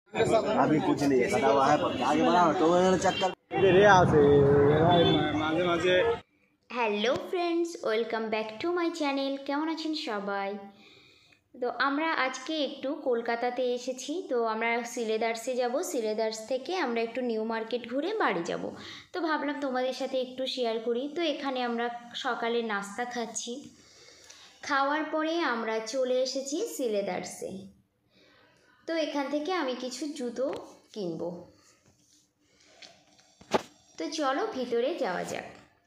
अभी कुछ नहीं है, खड़ा हुआ है, आगे बढ़ाओ तो चक्कर माঝে মাঝে। Hello friends, welcome back to my channel. কেমন আছেন সবাই? তো আমরা আজকে একটু কলকাতাতে এসেছি। তো আমরা সিলেদার্সে যাব, সিলেদার্স থেকে আমরা একটু নিউ মার্কেট ঘুরে বাড়ি যাব। তো ভাবলাম তোমাদের সাথে একটু শেয়ার করি। তো এখানে আমরা সকালে নাস্তা খাচ্ছি, খাওয়ার পরে আমরা চলে এসেছি সিলেদার্সে। তো এখান থেকে আমি কিছু জুতো কিনবো। তো চলো ভিতরে যাওয়া যাক।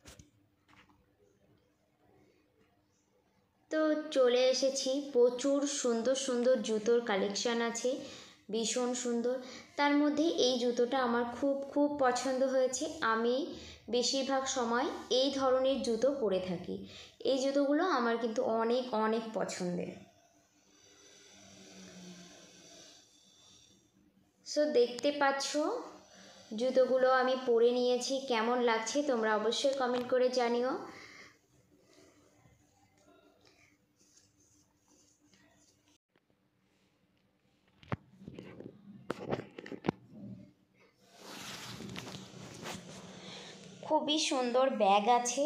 তো চলে এসেছি, প্রচুর সুন্দর সুন্দর জুতোর কালেকশান আছে, ভীষণ সুন্দর। তার মধ্যে এই জুতোটা আমার খুব পছন্দ হয়েছে। আমি বেশিরভাগ সময় এই ধরনের জুতো পরে থাকি। এই জুতোগুলো আমার কিন্তু অনেক পছন্দের। সো দেখতে পাচ্ছ জুতোগুলো আমি পরে নিয়েছি, কেমন লাগছে তোমরা অবশ্যই কমেন্ট করে জানিও। খুবই সুন্দর ব্যাগ আছে।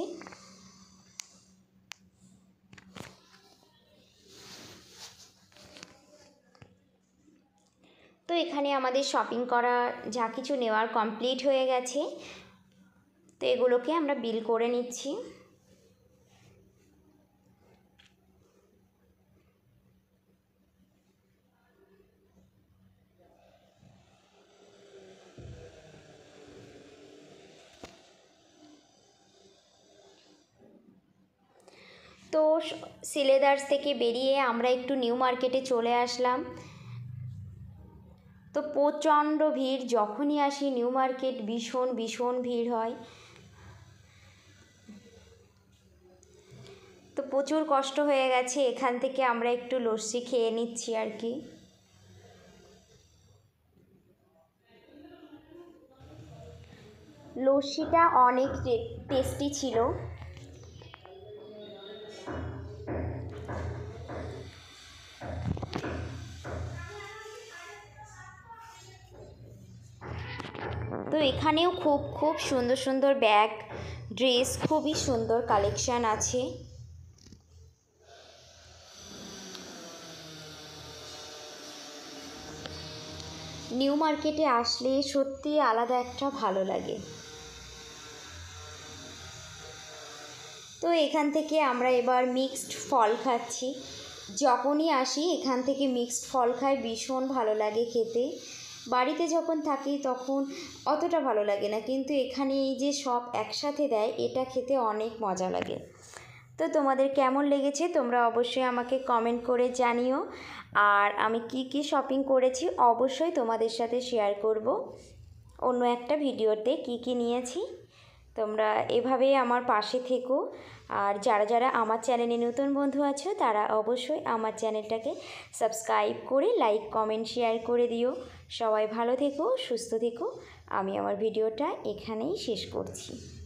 তো এখানে আমাদের শপিং করা যা কিছু নেওয়ার কমপ্লিট হয়ে গেছে। তো এগুলোকে আমরা বিল করে নিচ্ছি। তো সিলেদার্স থেকে বেরিয়ে আমরা একটু নিউ মার্কেটে চলে আসলাম। তো প্রচণ্ড ভিড়, যখনই আসি নিউ মার্কেট ভীষণ ভিড় হয়। তো প্রচুর কষ্ট হয়ে গেছে, এখান থেকে আমরা একটু লস্যি খেয়ে নিচ্ছি আর কি। লস্যিটা অনেক টেস্টি ছিল। তো এখানেও খুব সুন্দর ব্যাগ, ড্রেস, খুবই সুন্দর কালেকশান আছে। নিউ মার্কেটে আসলে সত্যি আলাদা একটা ভালো লাগে। তো এখান থেকে আমরা এবার মিক্সড ফল খাচ্ছি। যখনই আসি এখান থেকে মিক্সড ফল খাই, ভীষণ ভালো লাগে খেতে। বাড়িতে যখন থাকি তখন অতটা ভালো লাগে না, কিন্তু এখানে এই যে সব একসাথে দেয়, এটা খেতে অনেক মজা লাগে। তো তোমাদের কেমন লেগেছে তোমরা অবশ্যই আমাকে কমেন্ট করে জানিও। আর আমি কি শপিং করেছি অবশ্যই তোমাদের সাথে শেয়ার করব অন্য একটা ভিডিওতে, কি নিয়েছি। তোমরা এভাবেই আমার পাশে থেকো। আর যারা আমার চ্যানেলে নতুন বন্ধু আছো তারা অবশ্যই আমার চ্যানেলটাকে সাবস্ক্রাইব করে লাইক কমেন্ট শেয়ার করে দিও। সবাই ভালো থেকো, সুস্থ থেকো। আমি আমার ভিডিওটা এখানেই শেষ করছি।